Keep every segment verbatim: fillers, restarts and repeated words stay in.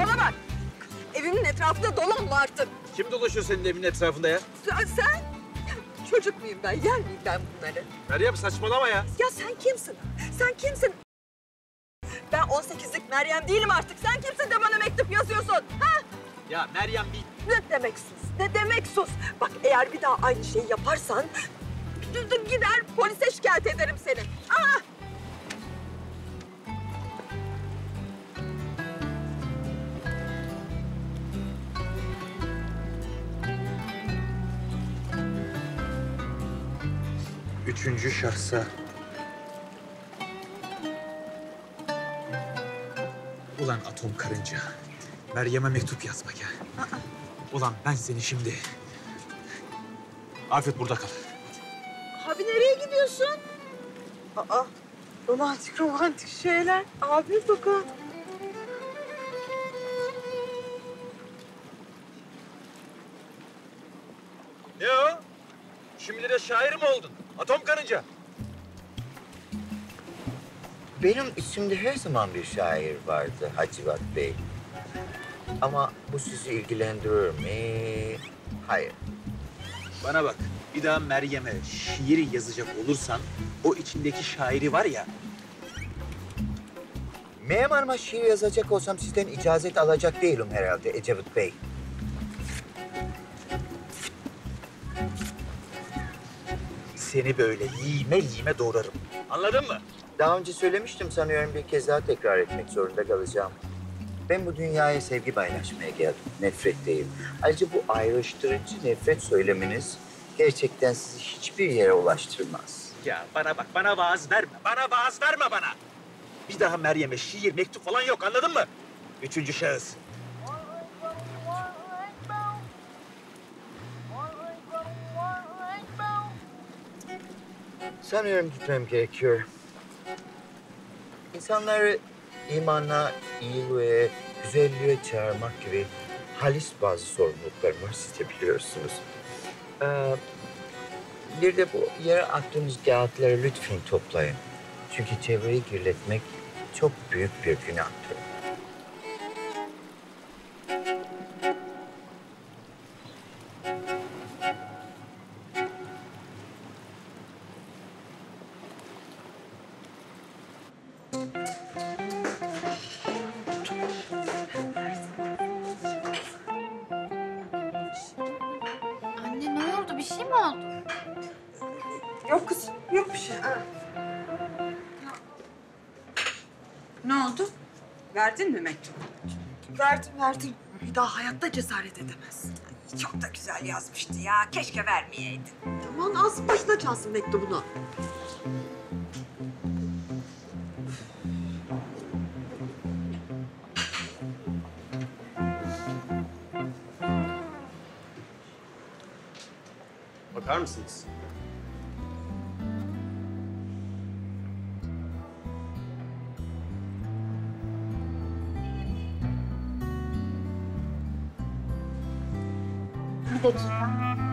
bana bak. Evimin etrafında dolanma artık. Kim dolaşıyor senin evinin etrafında ya? Sen, sen çocuk muyum ben? Yer miyim ben bunları? Meryem saçmalama ya. Ya sen kimsin? Sen kimsin? Ben on sekizlik Meryem değilim artık. Sen kimsin de bana mektup yazıyorsun? Ha? Ya Meryem bir... Ne demek sus? Ne demek sus? Bak eğer bir daha aynı şeyi yaparsan... gider polise şikayet ederim seni. Aa! Üçüncü şahsa. Ulan atom karınca. Meryem'e mektup yazmak ya. Aa. Ulan ben seni şimdi... Afet burada kal. Abi nereye gidiyorsun? Aa, romantik romantik şeyler. Abi bakın. Ne o? Şimdi de şair mi oldun? Atom karınca. Benim içimde her zaman bir şair vardı Hacivat Bey. Ama bu sizi ilgilendirir mi? Hayır. Bana bak, bir daha Meryem'e şiir yazacak olursan o içindeki şairi var ya... Meryem Hanım'a şiir yazacak olsam sizden icazet alacak değilim herhalde Ecevit Bey. Seni böyle yiyme yiyme doğrarım. Anladın mı? Daha önce söylemiştim sanıyorum bir kez daha tekrar etmek zorunda kalacağım. Ben bu dünyaya sevgi paylaşmaya geldim, nefret değil. Ayrıca bu ayrıştırıcı nefret söyleminiz gerçekten sizi hiçbir yere ulaştırmaz. Ya bana bak, bana vaaz verme. Bana vaaz verme bana. Bir daha Meryem'e şiir, mektup falan yok, anladın mı? Üçüncü şahıs. Sanıyorum gitmem gerekiyor. İnsanları imana, iyiliğe, güzelliğe çağırmak gibi halis bazı sorumluluklarım var, siz de biliyorsunuz. Ee, bir de bu yere attığınız kağıtları lütfen toplayın. Çünkü çevreyi kirletmek çok büyük bir günahtır. Anne ne oldu? Bir şey mi oldu? Yok kız, yok bir şey. Ha. Ne oldu? Verdin mi mektubu? Verdim, verdim. Bir daha hayatta cesaret edemez. Çok da güzel yazmıştı ya. Keşke vermeyeydin. Aman ağzın başına çalsın mektubunu. Bakar mısınız? Bir dakika.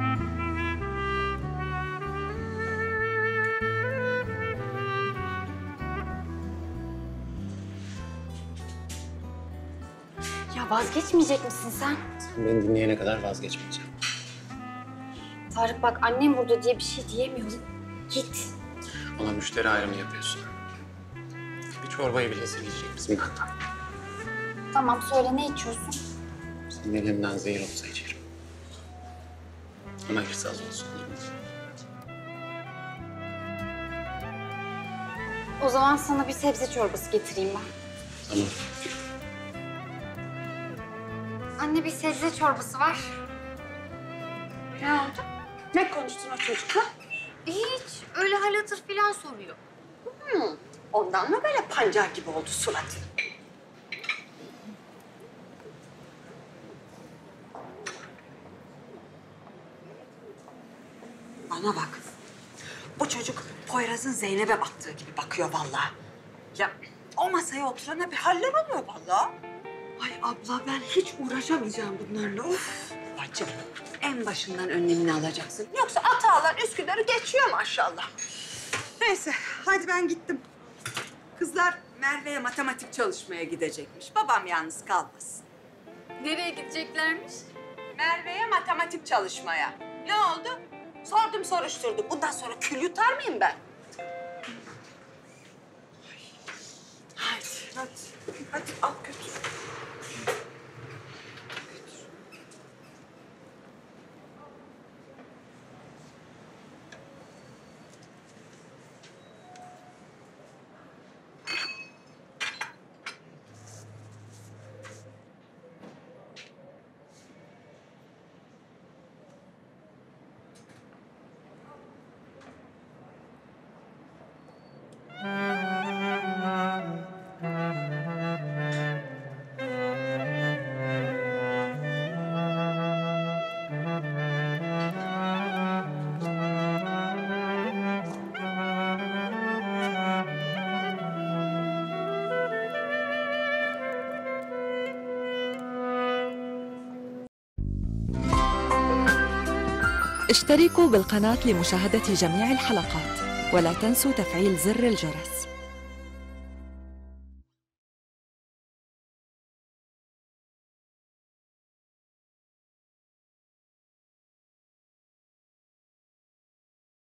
Ya vazgeçmeyecek misin sen? Sen beni dinleyene kadar vazgeçmeyeceğim. Tarık bak annem burada diye bir şey diyemiyorum. Git. Ona müşteri ayrımı yapıyorsun. Bir çorbayı bile sevecek bizim benden. Tamam söyle ne içiyorsun? Senin elinden zehir olsa içerim. Ama hiç az olsun olur mu? O zaman sana bir sebze çorbası getireyim ben. Tamam. Anne bir sebze çorbası var. Ne oldu? Ne konuştun o çocukla? Hiç. Öyle hal hatır falan soruyor. Hmm, ondan mı böyle pancar gibi oldu suratı? Bana bak. Bu çocuk Poyraz'ın Zeynep'e baktığı gibi bakıyor vallahi. Ya o masaya oturana bir haller oluyor vallahi. Ay abla ben hiç uğraşamayacağım bunlarla. Of. Bacım en başından önlemini alacaksın. Yoksa Atalar Üsküdar'ı geçiyor maşallah. Neyse hadi ben gittim. Kızlar Merve'ye matematik çalışmaya gidecekmiş. Babam yalnız kalmasın. Nereye gideceklermiş? Merve'ye matematik çalışmaya. Ne oldu? Sordum soruşturdum. Bundan sonra kül yutar mıyım ben? Hadi, hadi. Hadi al götür. اشتركوا بالقناة لمشاهدة جميع الحلقات ولا تنسوا تفعيل زر الجرس.